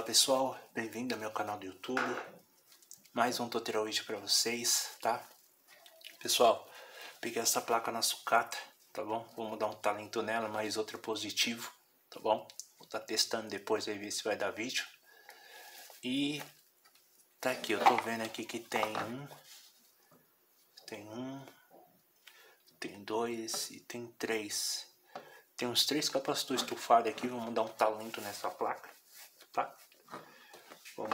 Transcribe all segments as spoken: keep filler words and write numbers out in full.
pessoal, bem-vindo ao meu canal do YouTube. Mais um tutorial vídeo para vocês, tá? Pessoal, peguei essa placa na sucata, tá bom? Vamos dar um talento nela, mais outro positivo, tá bom? Vou estar tá testando depois, aí ver se vai dar vídeo. E tá aqui, eu tô vendo aqui que tem um, tem um, tem dois e tem três. Tem uns três capacitores estufados aqui, vamos dar um talento nessa placa, tá? Vamos,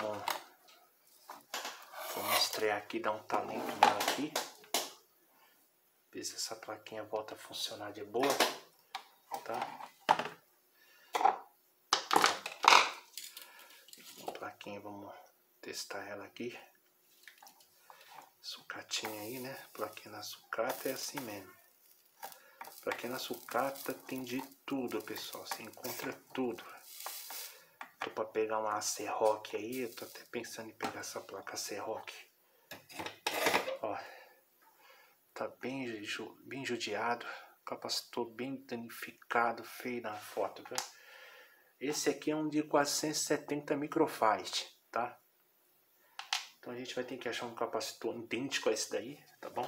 vamos estrear aqui, dar um talento nela aqui. Ver se essa plaquinha volta a funcionar de boa, tá? A plaquinha, vamos testar ela aqui. Sucatinha aí, né? Plaquinha na sucata é assim mesmo. Plaquinha na sucata tem de tudo, pessoal. Você encontra tudo. Tô pra pegar uma Acerrock aí, eu tô até pensando em pegar essa placa Acerrock. Ó, tá bem, bem judiado, capacitor bem danificado, feio na foto, viu? Esse aqui é um de quatrocentos e setenta microfarad, tá? Então a gente vai ter que achar um capacitor idêntico a esse daí, tá bom?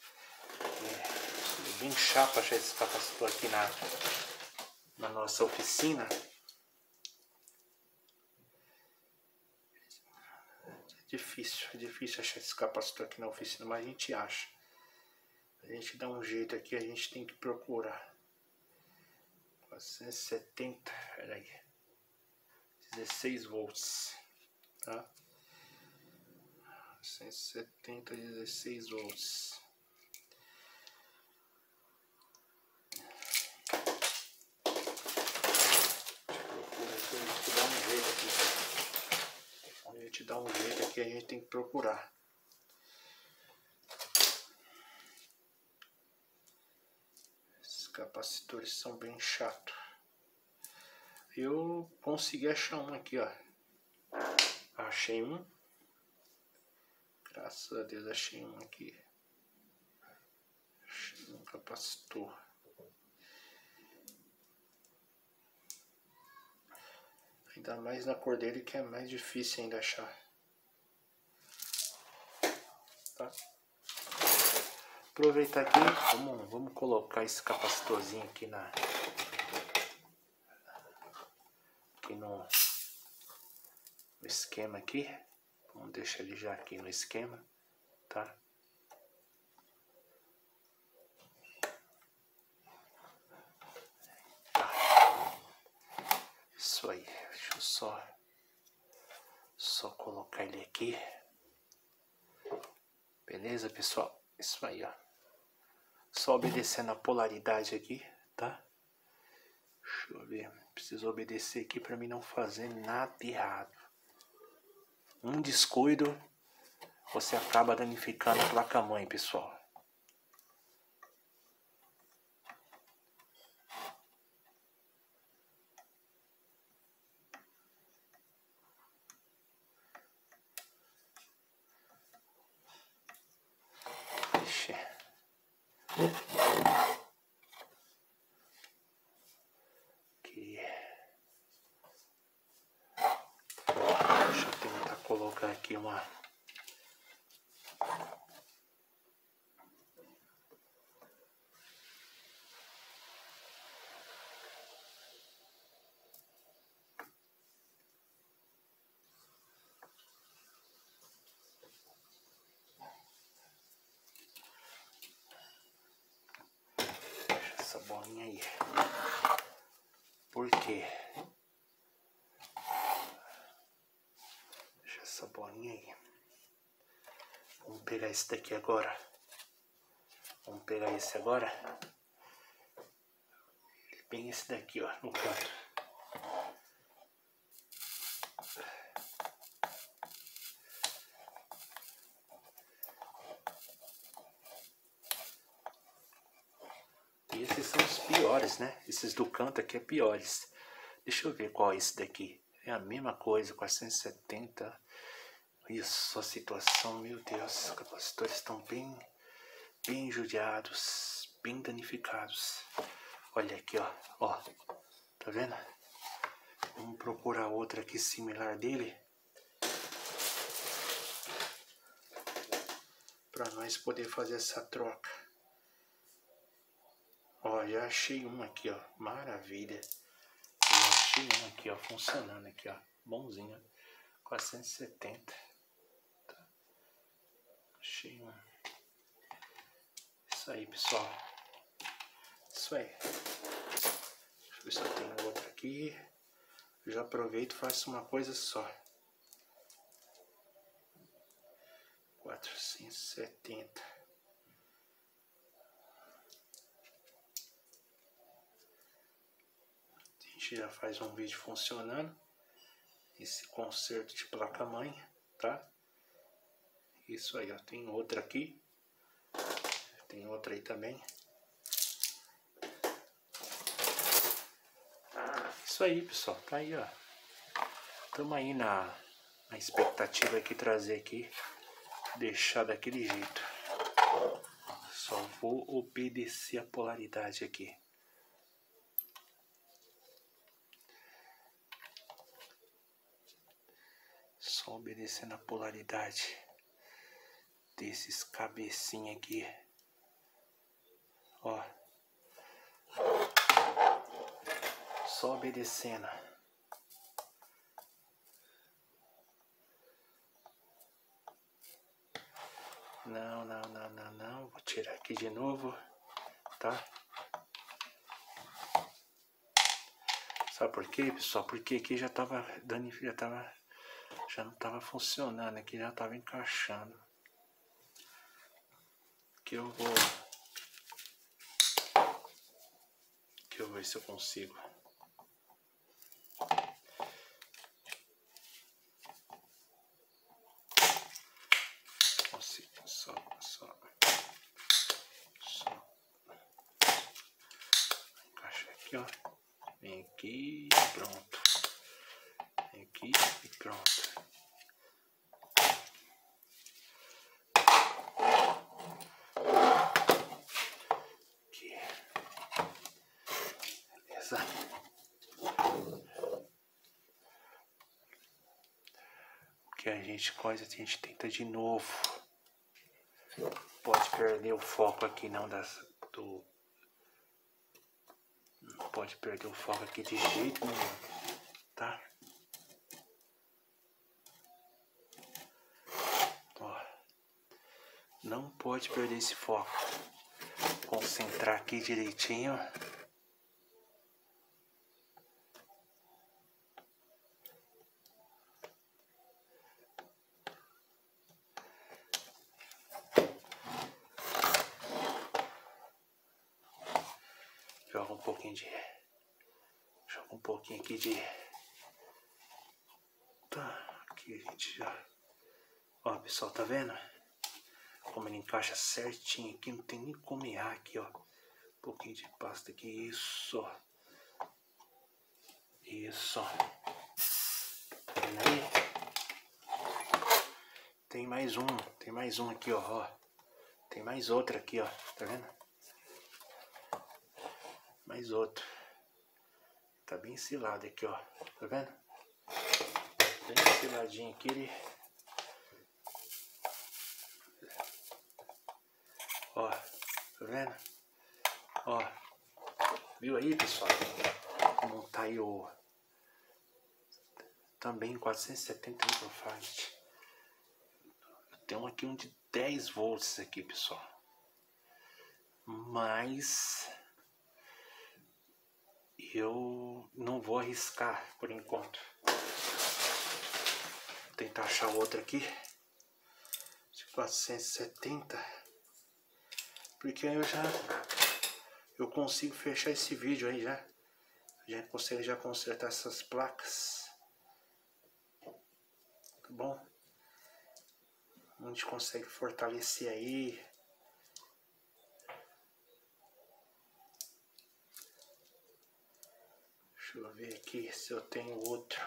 É bem chato achar esse capacitor aqui na, na nossa oficina. Difícil, é difícil achar esse capacitor aqui na oficina, mas a gente acha. A gente dá um jeito aqui, a gente tem que procurar. quatrocentos e setenta, peraí. dezesseis volts, tá? quatrocentos e setenta, dezesseis volts. A gente dá um jeito aqui, a gente tem que procurar. Esses capacitores são bem chatos. Eu consegui achar um aqui, ó. Achei um. Graças a Deus achei um aqui. Achei um capacitor. Ainda mais na cor dele, que é mais difícil ainda achar. Tá? Aproveitar aqui, vamos, vamos colocar esse capacitorzinho aqui na aqui no, no esquema aqui. Vamos deixar ele já aqui no esquema, tá? Isso aí, deixa eu só só colocar ele aqui. Beleza, pessoal? Isso aí, ó. Só obedecendo a polaridade aqui, tá? Deixa eu ver. Preciso obedecer aqui para mim não fazer nada errado. Um descuido, você acaba danificando a placa-mãe, pessoal. Ixi. Aqui. Deixa eu tentar colocar aqui uma... essa bolinha aí. Por quê? Deixa essa bolinha aí. Vamos pegar esse daqui agora. Vamos pegar esse agora. Bem esse daqui, ó, no canto. E esses são os piores, né? Esses do canto aqui é piores. Deixa eu ver qual é esse daqui. É a mesma coisa, quatrocentos e setenta. Isso, a situação, meu Deus. Os capacitores estão bem, bem judiados, bem danificados. Olha aqui, ó. Ó, tá vendo? Vamos procurar outra aqui similar dele. Para nós poder fazer essa troca. Ó, já achei uma aqui, ó. Maravilha. Já achei uma aqui, ó. Funcionando aqui, ó. Bonzinho. quatrocentos e setenta. Tá. Achei uma. Isso aí, pessoal. Isso aí. Deixa eu ver se eu tenho outra aqui. Eu já aproveito e faço uma coisa só. quatrocentos e setenta. A gente já faz um vídeo funcionando. Esse conserto de placa-mãe, tá? Isso aí, ó. Tem outra aqui. Tem outra aí também. Isso aí, pessoal. Tá aí, ó. Tamo aí na, na expectativa aqui, trazer aqui. Deixar daquele jeito. Só vou obedecer a polaridade aqui. Só obedecendo a polaridade desses cabecinhos aqui. Ó. Só obedecendo. Não, não, não, não, não. Vou tirar aqui de novo, tá? Sabe por quê, pessoal? Porque aqui já tava dando, já tava, já não tava funcionando, aqui já tava encaixando. Que eu vou, que eu vou ver se eu consigo. Consigo, só, só, só. Encaixa aqui, ó. Vem aqui e pronto. Vem aqui e pronto. Aqui. Beleza. O que a gente coisa, a gente tenta de novo. Pode perder o foco aqui não das do não pode perder o foco aqui de jeito nenhum, tá? Ó, não pode perder esse foco. Concentrar aqui direitinho. Joga um pouquinho de... Joga um pouquinho aqui de... Tá, aqui a gente já... Ó, pessoal, tá vendo? Como ele encaixa certinho aqui, não tem nem como errar aqui, ó. Um pouquinho de pasta aqui, isso. Isso. Tá vendo aí? Tem mais um, tem mais um aqui, ó, ó. Tem mais outra aqui, ó, tá vendo? Mais outro. Tá bem ensilado aqui, ó. Tá vendo? Bem ensiladinho aqui. Ele... Ó. Tá vendo? Ó. Viu aí, pessoal? Como tá aí o... Também quatrocentos e setenta microfarad. Tem um aqui um de dez volts aqui, pessoal. Mas... eu não vou arriscar por enquanto. Vou tentar achar outro aqui de quatrocentos e setenta, porque aí eu já eu consigo fechar esse vídeo aí já. A gente consegue já consertar essas placas, tá bom? A gente consegue fortalecer aí. Deixa eu ver aqui se eu tenho outro.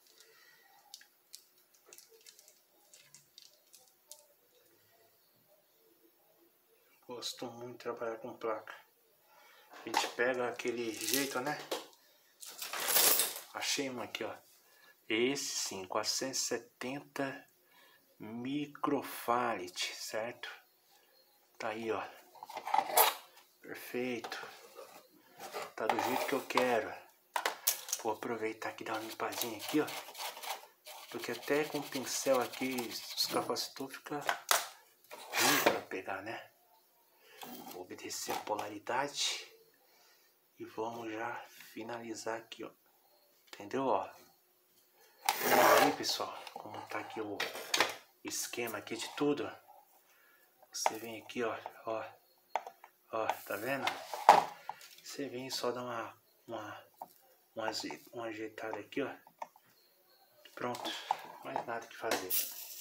Gosto muito de trabalhar com placa. A gente pega aquele jeito, né? achei um aqui, ó. Esse sim, quatrocentos e setenta microfarad, certo? Tá aí, ó. Perfeito. Tá do jeito que eu quero. Vou aproveitar aqui e dar uma limpadinha aqui, ó. Porque até com o pincel aqui, os capacitores ficam ruim para pegar, né? Vou obedecer a polaridade. E vamos já finalizar aqui, ó. Entendeu, ó? E aí, pessoal, como tá aqui o esquema aqui de tudo. Você vem aqui, ó. Ó. Ó, tá vendo? Você vem e só dá uma, uma, uma, uma ajeitada aqui, ó. Pronto. Mais nada que fazer.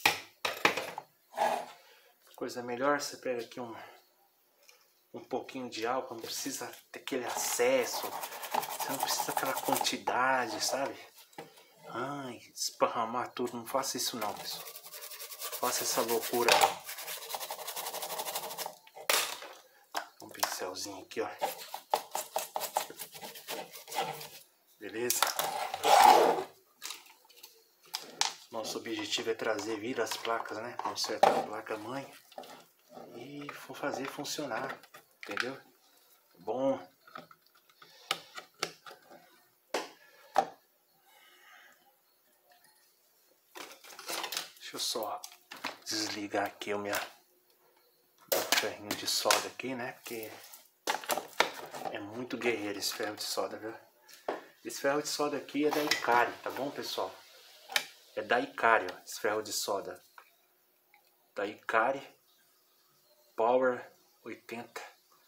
Coisa melhor, você pega aqui um, um pouquinho de álcool, não precisa ter aquele acesso. Você não precisa daquela quantidade, sabe? Ai, esparramar tudo. Não faça isso não, pessoal. Não faça essa loucura não. Um pincelzinho aqui, ó. Beleza? Nosso objetivo é trazer vida às placas, né? Consertar a placa mãe e fazer funcionar, entendeu? Bom. Deixa eu só desligar aqui o meu ferrinho de solda aqui, né? Porque é muito guerreiro esse ferro de solda, viu? Esse ferro de solda aqui é da Icari, tá bom, pessoal? É da Icari, ó, esse ferro de solda. Da Icari Power oitenta.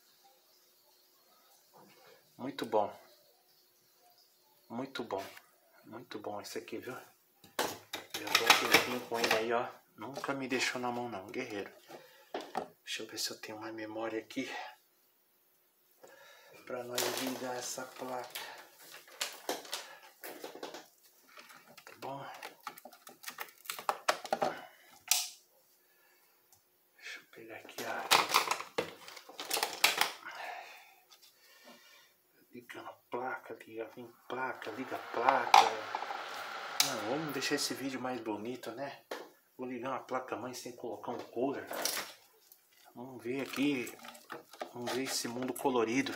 Muito bom. Muito bom. Muito bom esse aqui, viu? Eu tô um tempinho com ele aí, ó. Nunca me deixou na mão não, guerreiro. Deixa eu ver se eu tenho uma memória aqui. Pra nós ligar essa placa. Tá bom? Deixa eu pegar aqui, ó. Ligando a placa, liga, vem placa, liga a placa. Não, vamos deixar esse vídeo mais bonito, né? Vou ligar uma placa mãe sem colocar um cooler. Vamos ver aqui. Vamos ver esse mundo colorido.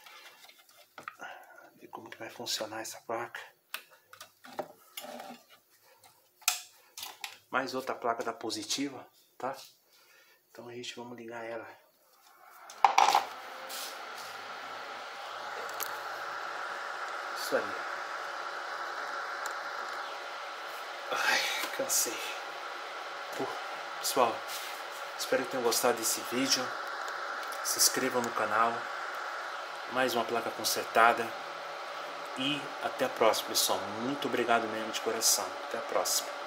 Ver como que vai funcionar essa placa. Mais outra placa da Positiva, tá? Então a gente vamos ligar ela. Isso aí. Ai, cansei. Pô, pessoal, espero que tenham gostado desse vídeo. Se inscrevam no canal. Mais uma placa consertada. E até a próxima, pessoal. Muito obrigado mesmo de coração. Até a próxima.